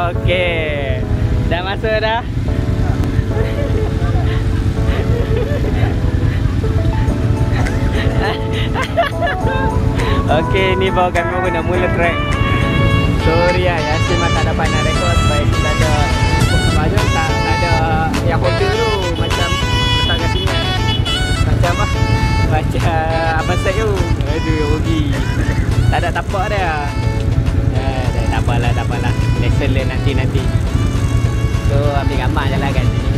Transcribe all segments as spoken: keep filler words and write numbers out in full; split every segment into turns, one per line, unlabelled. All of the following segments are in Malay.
Okey. Dah masuk dah. Okey, ni bawa kami pun nak mula track. Sorry lah, Yasin tak dapat nak rekod sebab kita ada macam tak, tak ada yang hotel tu. Macam letak kat sini. Macam apa? Macam apa set tu. Aduh, rugi. Tak ada tapak dia. Eh, tak apalah, tak apalah. Lesson learn nanti-nanti. So, ambil gambar je lah kat sini.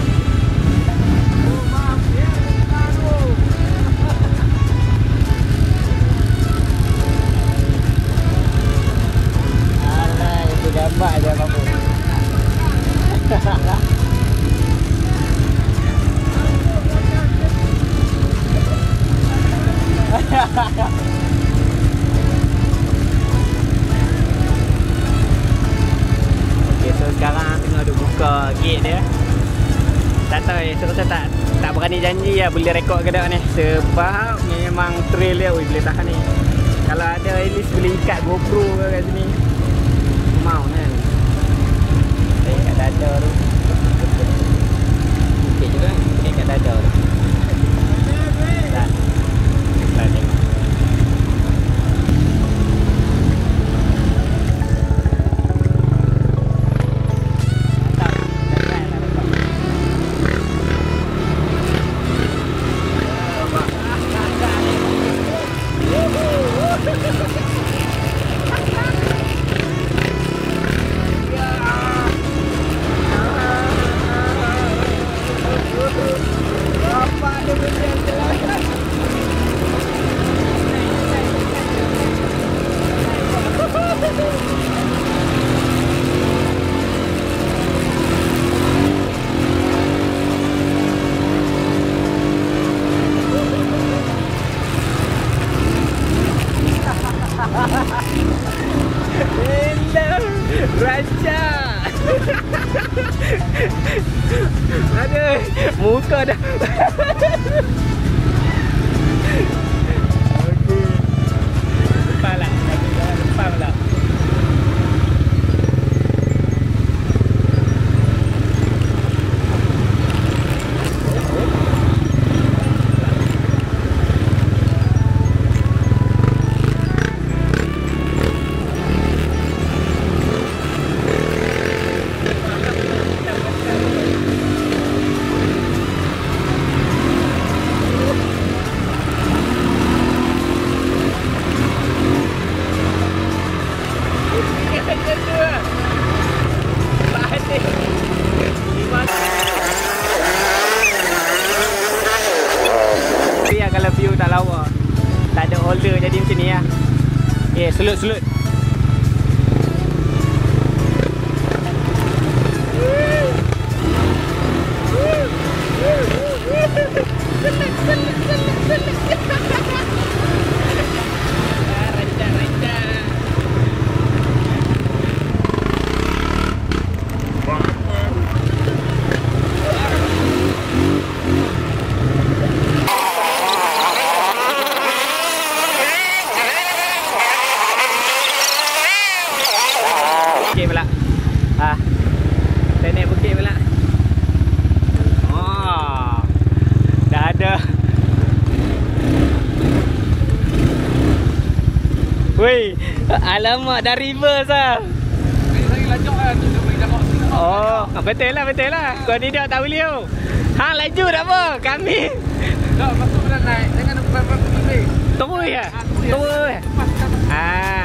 Alah, itu gambar je kamu. Okay, so sekarang tengah duk buka gate dia. Tak tahu ya, saya rasa tak tak berani janji lah boleh rekod ke tak ni. Sebab memang trail dia, ui boleh tahan ni. Kalau ada at least boleh ikat GoPro ke kat sini. Mau kan. Saya kat dada tu. Okey juga, okey kat dada tu. Tak. Tak tengok. Raja. Aduh, muka dah. Okey. Depan lah. Depan lah. Kalau view tak lawa, tak ada holder jadi macam ni lah. Okay, selut-selut. Bukit pula. Ha. Kita naik bukit pula. Oh. Dah ada. Woi, alamak dah reverse ah.
Saya lajak lah tu dia bagi dah.
Oh, betul lah, betul lah. Kau ni dah tak boleh tu. Hang laju tak apa, kami.
Tak, masuk dah naik. Jangan depan depan lebih.
Terus ya. Terus. Ah.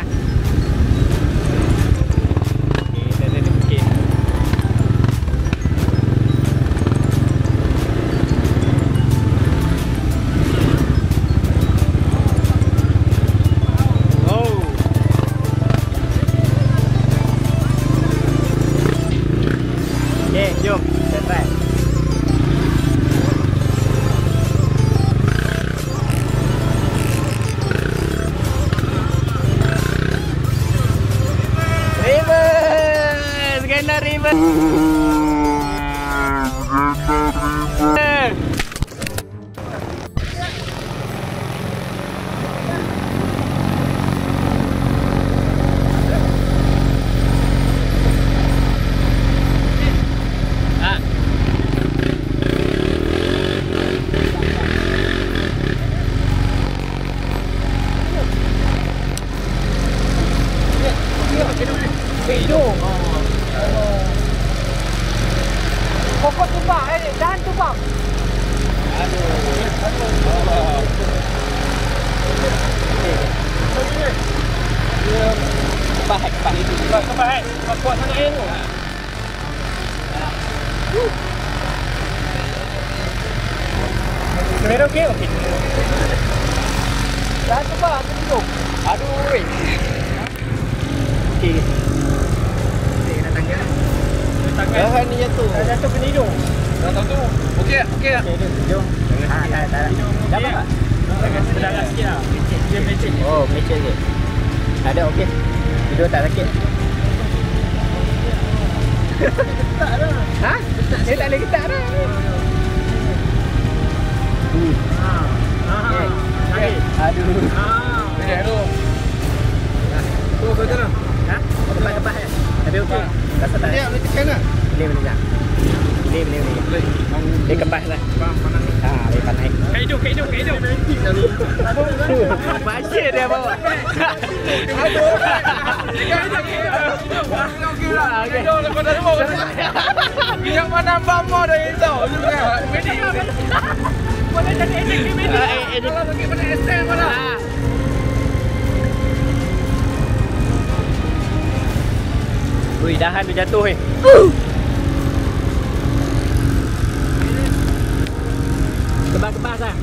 Jom, kita try. Reverse! Kena reverse! hidung. Pokok tumpah, eh, dahan tumpah. Aduh. Kebah, kebah itu. Kebah, kebah, eh. Kuat sangat air tu. Kamera okey? Okey. Dahan tumpah, aku hidung. Aduh, weh. Okey. Okey, nak tanggal. Dahan ni jatuh. Dah jatuh ke hidung.
Dah tahu tu. Okey, okey tak?
Okey, jom. Ha, tak, tak. Dapat tak? Sedang sikit lah. Dia meleceh. Oh, meleceh je. Ada, okey. Hidung tak sakit. Ketak dah. Ha? Dia tak boleh ketak dah. Ha. Ha. Okey. Aduh. Ha.
Okey, tu. Tu betul tak?
Ha? Kepas-kepas eh. Tapi okey. Rasa tak?
Dia boleh tekan tak?
Boleh, boleh tak? Boleh, boleh, boleh. Dia kepas lah. Ha, dia panas. Kat hidung, kat hidung, kat hidung. Masih dia bawa.
Aduh. Tekan hidung. Okey lah. Hidung lepas dah semua. Yang mana bamba dah hidung. Boleh jadi edit ni media. Kalau pergi pada S M mana?
Ui, dahan tu jatuh eh. Kebas-kebas lah.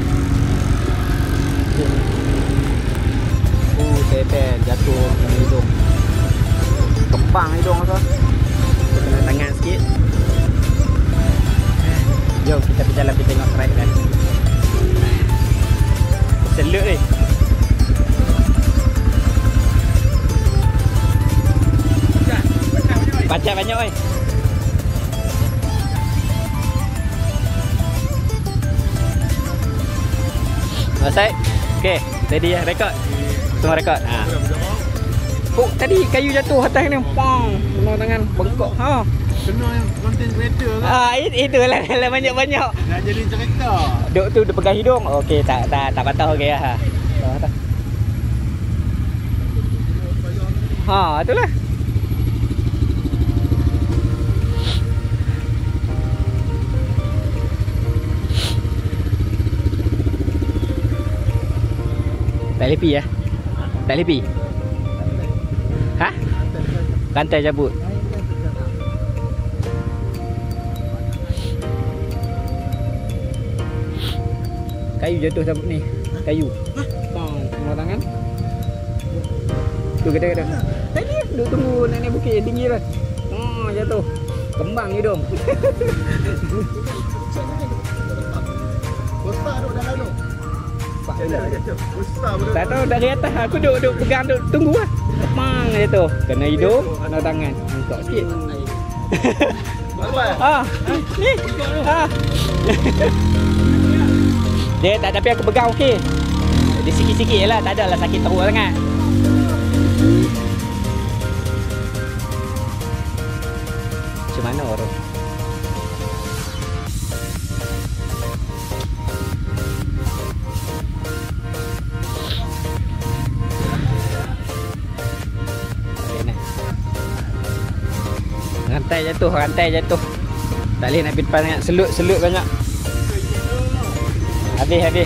Uh, tepen jatuh kena hidung. Kembang hidung tu. Kena tangan sikit. Jom kita pergi jalan pergi tengok track kan. Selut ni. Baca banyak oi. Selesai. Okey, ready ya, rekod. Semua rekod. Ha. Oh, tadi kayu jatuh atas ni. Pong, kena tangan bengkok. Ha.
Kena yang konten kereta kan?
Ah, itulah banyak-banyak.
Nak jadi cerita.
Duk tu dia pegang hidung. Okey, tak tak tak patah okey ha. Tak patah. Ha, itulah. Tak lepi ya? Tak lepi? Ha? Rantai cabut. Kayu jatuh sabut ni. Kayu. Bang, semua tangan. Tu kata kata. Tadi duk tunggu naik bukit tinggi lah. Oh, jatuh. Kembang hidung.
Besar duk dalam tu.
Tak tahu dari atas aku duk duk pegang duk tunggu lah. Mang jatuh. Kena hidung, kena tangan. Bengkok sikit.
Apa?
Ah, ni. Ah. Dia tak, tapi aku pegang okey. Dia sikit-sikit je lah, tak adalah sakit teruk sangat. Macam mana orang? Rantai jatuh, rantai jatuh. Tak boleh nak pergi depan sangat, selut-selut banyak. Habis, habis.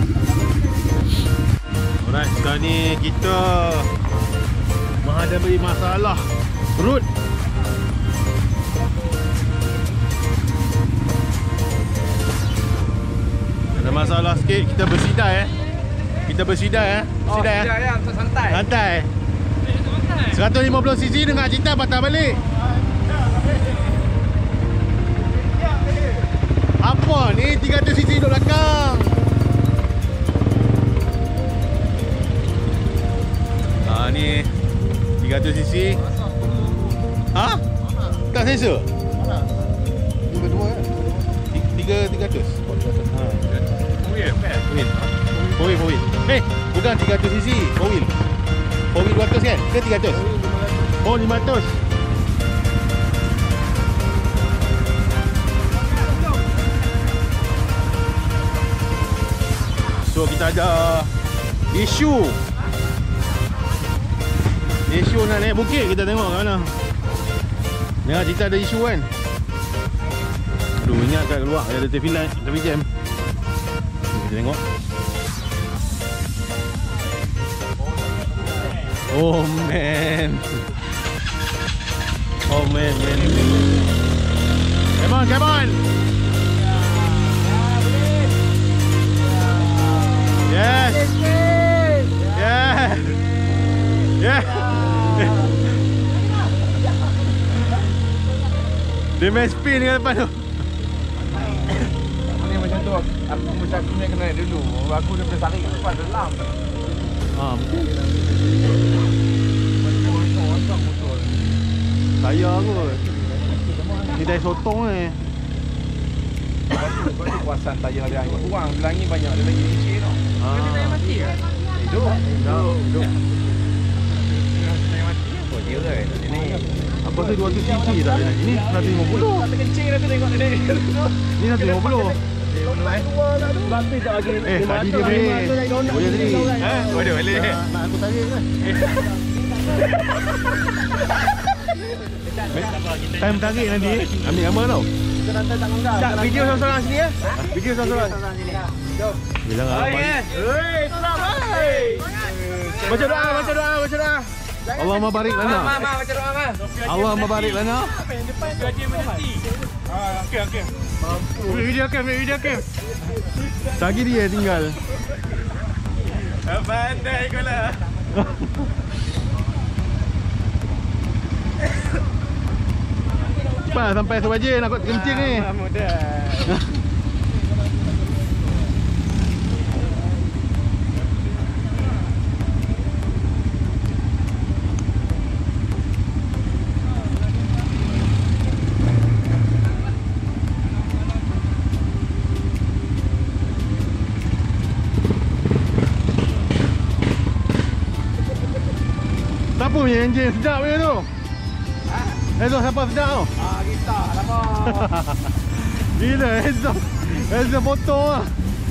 Alright, sekarang ni kita menghadapi masalah root. Ada masalah sikit, kita bersidai eh. Kita bersidai eh. Bersidai eh.
Ya, untuk santai.
Santai. seratus lima puluh cc dengan cinta patah balik. Apa ni tiga ratus cc duduk belakang. Ha ni tiga ratus cc. Ha? Tak sensor? Mana? Dua-dua kan? Tiga tiga ratus. Ha. Four wheel. Four wheel, four wheel. Eh, bukan tiga ratus cc, four wheel. Four wheel dua ratus kan? Ke tiga ratus? Oh, lima ratus. So kita ada isu Isu nak naik bukit, kita tengok kat mana. Dengar cerita ada isu kan. Aduh, ingat kat keluar ada traffic light, traffic jam. Kita tengok. Oh man. Oh man, man. Come on, come on. Yes. Yeah. Yeah. Dia main spin dengan depan tu.
Ni macam tu, aku macam aku ni kena naik dulu. Aku dah bersaring kat depan dalam.
Ah, betul. Saya kot. Ni dah sotong ni.
Kau ni kuasan tayar dia angin kurang. Bila angin banyak dia lagi licin tau.
Ah.
Kau tayar mati ke? Hidup. Hidup. Hidup. Tayar mati apa dia kan? Ini
Apa tu dua ratus cc tak dia? Ini seratus lima puluh.
tak kencing dah tu tengok dia.
Ni seratus lima puluh.
Berapa tak lagi?
Eh, tadi dia balik. Boleh tadi.
Eh, boleh balik.
Nak aku tarik ke? Time tarik nanti ambil gambar tau.
Tak, video seorang-seorang sini ya. Video seorang-seorang.
Bila
Oh
apa?
yes. Hei, selamat. Hei. Baca doa, baca doa, baca doa.
Allahumma barik lana.
Ma, ma, baca doa ma.
Allahumma barik lana.
Gaji menanti. Ah, okey okey.
Video cam, video cam.
Lagi dia tinggal.
Pandai kau lah.
Cepat sampai sewaje nak kencing ni.
Mudah.
Siapa punya enjin sedap punya tu? Exhaust siapa sedap tu?
Ah, kita lama.
Gila exhaust. Exhaust potong lah.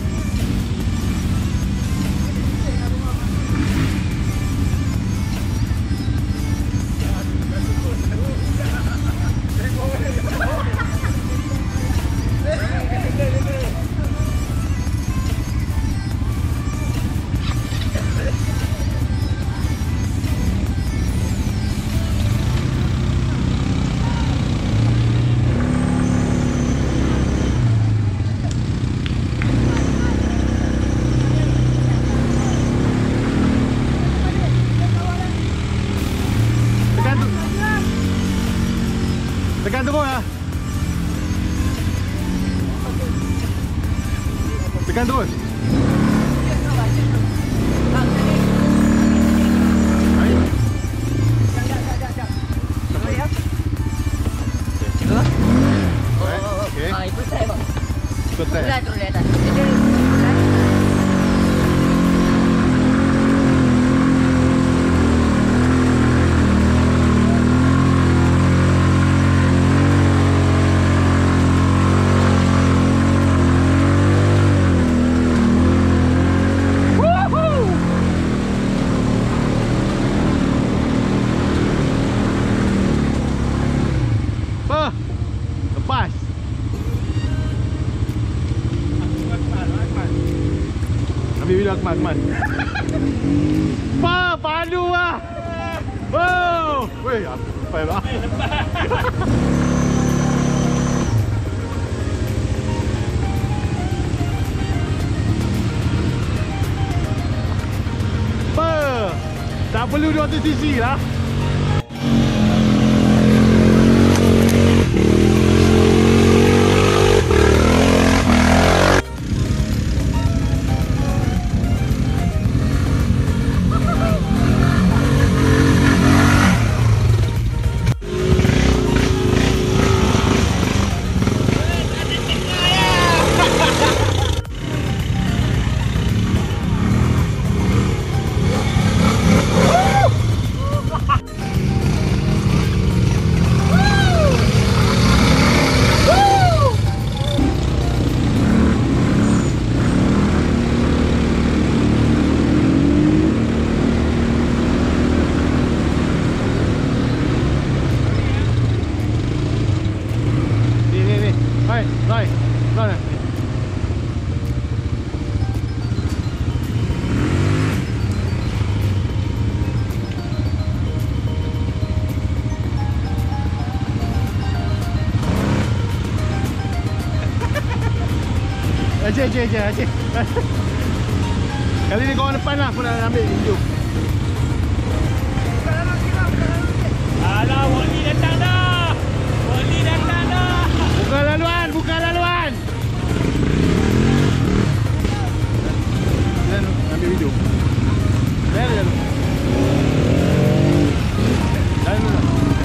Tekan terus lah. Tekan terus. Baik. Okey.
Ah, ikut saya bang.
Ikut saya.
Turun turun di atas. Jadi turun.
Apa? Lepas. Ambil video Akmal, Akmal. Pa, padu lah. Oh, weh, aku sampai lah. Pa, tak perlu dua ratus cc lah. Aceh, Aceh, Aceh, Aceh. Kali ni kawan depan lah aku nak ambil video.
Alah, Wali datang dah. Wali datang dah.
Buka laluan, buka laluan. Dan ambil video. Jalan, jalan. Jalan dulu.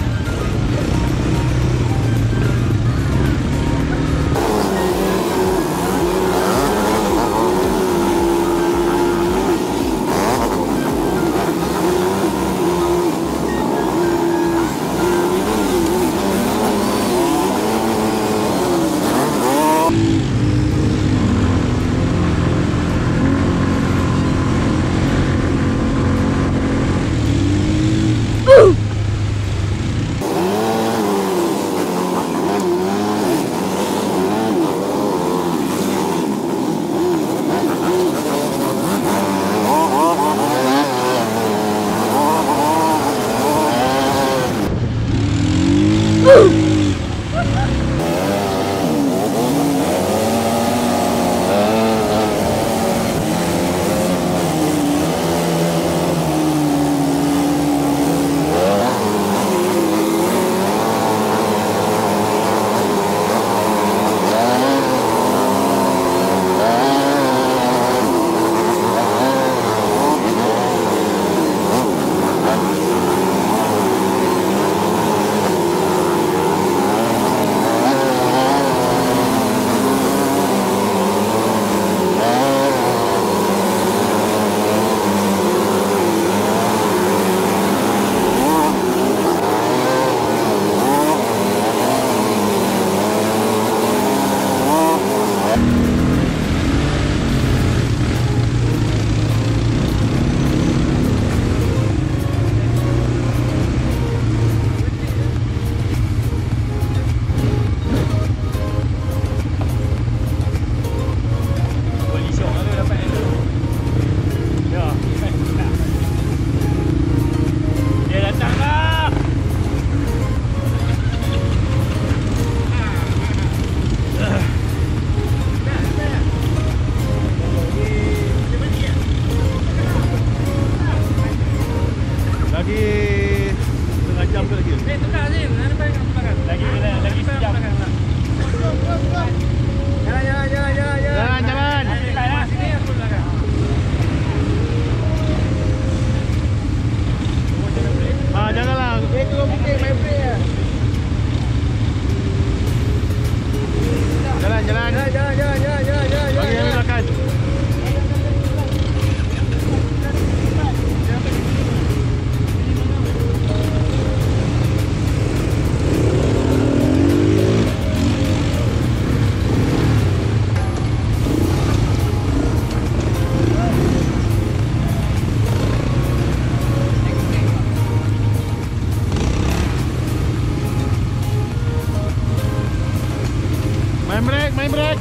Main brake, main brake.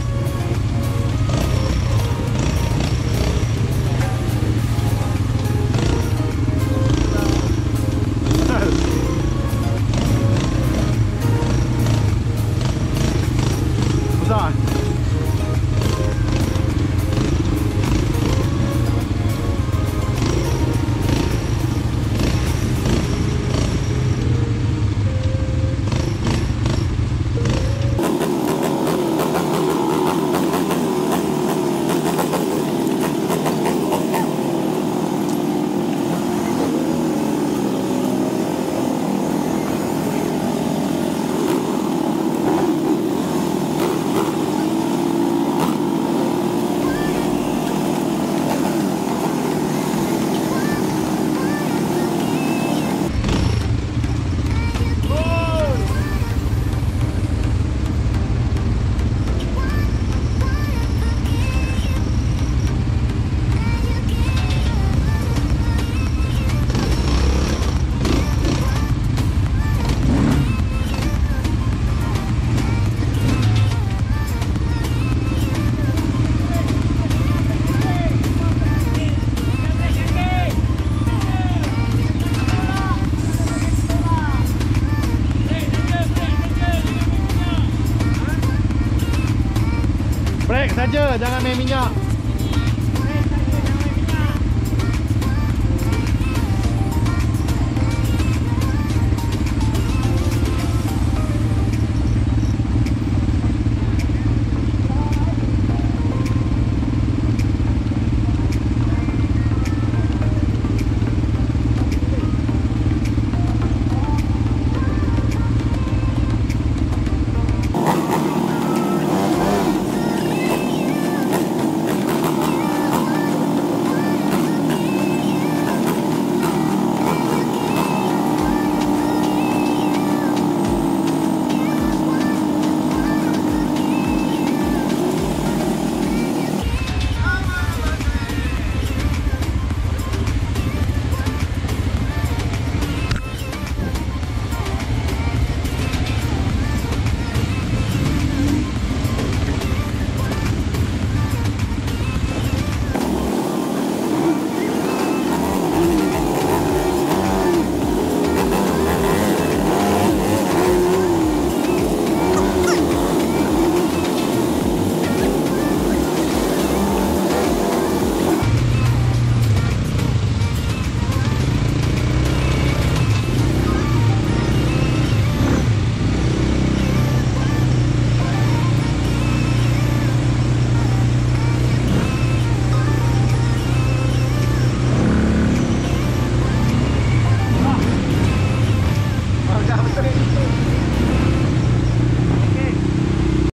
Besar. saja, jangan main minyak.